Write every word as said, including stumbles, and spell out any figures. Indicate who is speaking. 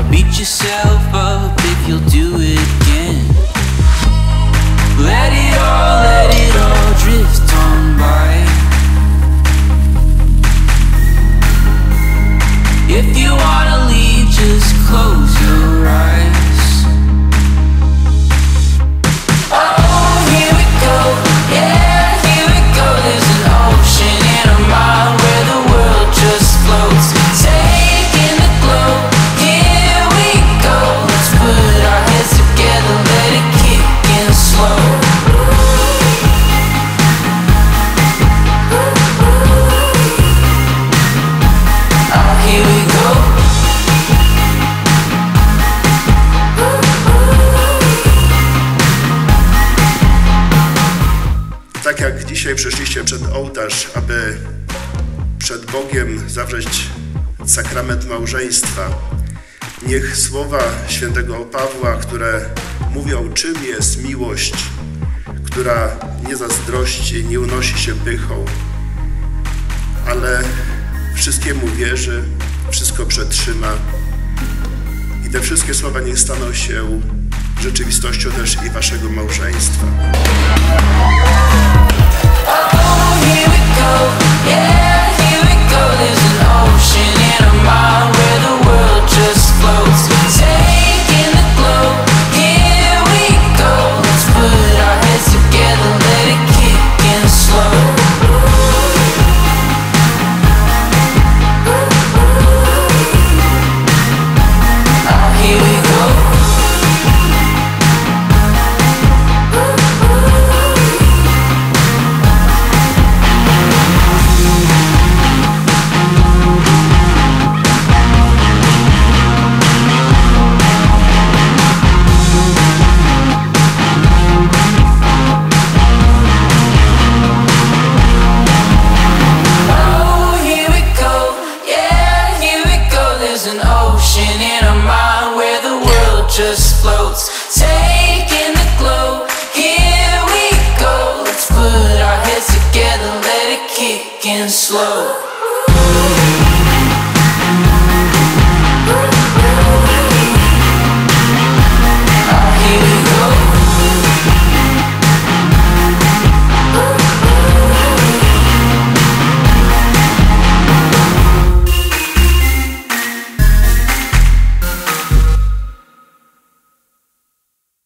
Speaker 1: beat yourself up if you'll do it again. Let it all, let it all drift on by. If you wanna leave, just close your eyes. Oh, here we go, yeah, here we go. There's an ocean in our mind where the world just floats, taking the glow. Here we go, let's put our heads together, let it kick in slow. Oh, here we go.
Speaker 2: Tak jak dzisiaj przyszliście przed ołtarz, aby przed Bogiem zawrzeć sakrament małżeństwa, niech słowa świętego Pawła, które mówią, czym jest miłość, która nie zazdrości, nie unosi się pychą, ale wszystkiemu wierzy, wszystko przetrzyma. I te wszystkie słowa niech staną się rzeczywistością też i waszego małżeństwa.
Speaker 1: Oh, here we go, yeah, here we go. There's an ocean in our mind.